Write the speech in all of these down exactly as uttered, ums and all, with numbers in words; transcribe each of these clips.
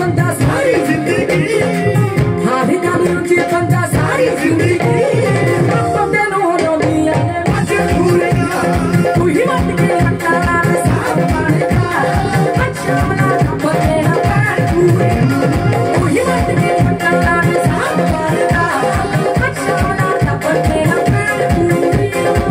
बंदा सारी जिंदगी हाँ भी गल रुचि बंदा सारी जिंदगी बंदे नूं रोंदियां ने मजबूरियां तू ही मत के रखा साथ पालेगा अच्छा बना बंदे ना पैर पूरे तू ही मत के रखा साथ पालेगा अच्छा बना बंदे ना पैर पूरे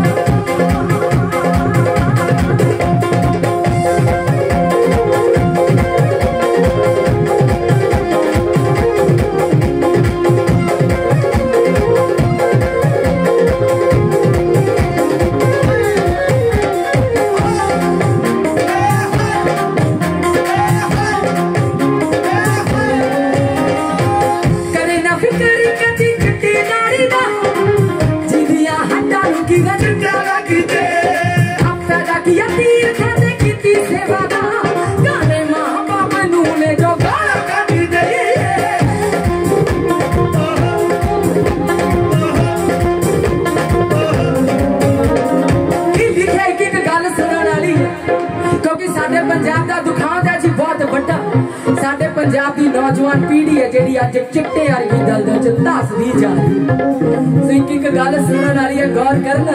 पंजाब की नौजवान पीढ़ी है जी अज चिट्टे वर्गी दलदल च धसदी जा रही एक एक गल सुनने वाली है गौर करना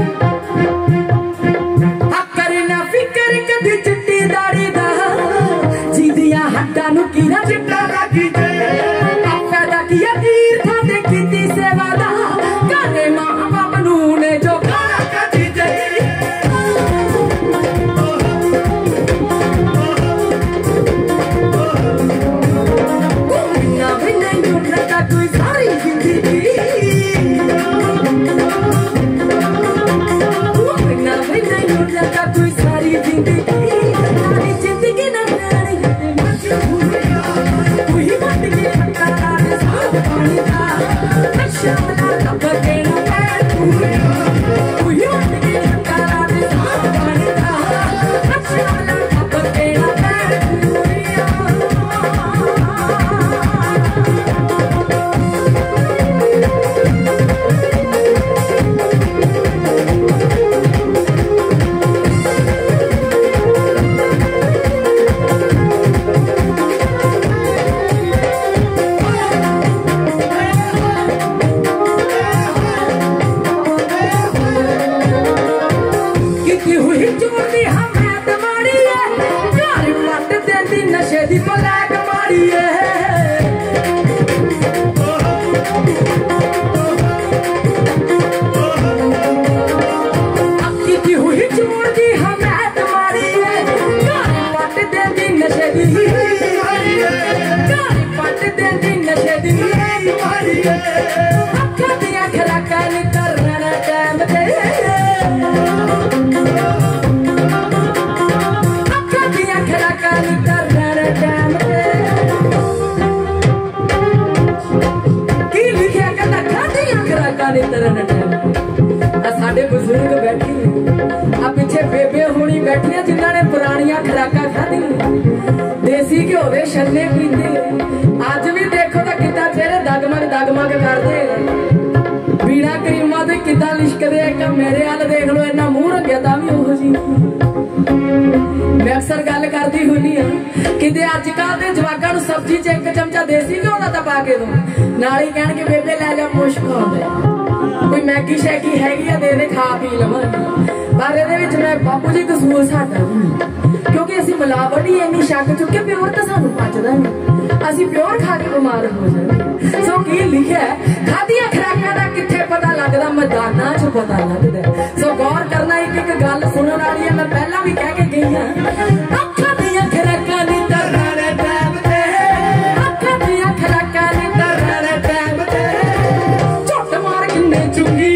करना फिकर कदी चिट्टी दाड़ी दा जिंदियां हड्डां नूं कीड़ा चिट्टा लगी जे फायदा किया तीर्थां ते कीती सेवा दा घरे मां बाप नूं ने जो गाना कदी जे साडे बुजुर्ग बैठे आ पिछे बेबे होनी बैठिया जिन्होंने पुरानिया खुराका खाधी देसी घ्यो दे छल्ले पींदे अज भी देखो तो कितना चेहरे दगमग दगमग करते बीड़ा करीमा ते कितना लिशकदे मेरे हाल देख लो इन्ना मूंह रंगिया तां भी ओहो जी मैं अक्सर गल करती हुंदी हां कि अजकल के जवाकां नूं सब्जी च एक चमचा देसी घ्यो दा तां पा के दो नाल ही कहणगे बेबे लै जा मुश्क आउंदा कोई मैगी शैगी हैगी दे दे खा पी लवांगे पर ये मैं बापू जी कसूर साडा क्योंकि असी मिलावट ही इन्नी छक चुके प्योर तो सानू पचदा नहीं असी प्योर खा के बीमार हो जाए सो की लिखा है खादिया खुराकां दा कित्थे पता लगदा मैदानां च पता लगदा सो गौर करना एक एक गल सुनने वाली है मैं पहला भी कह के गई हां अखां दियां खुराकां नी तरने टैम ते अखां दियां खुराकां नी तरने टैम ते झट मार किन्ने चुंगी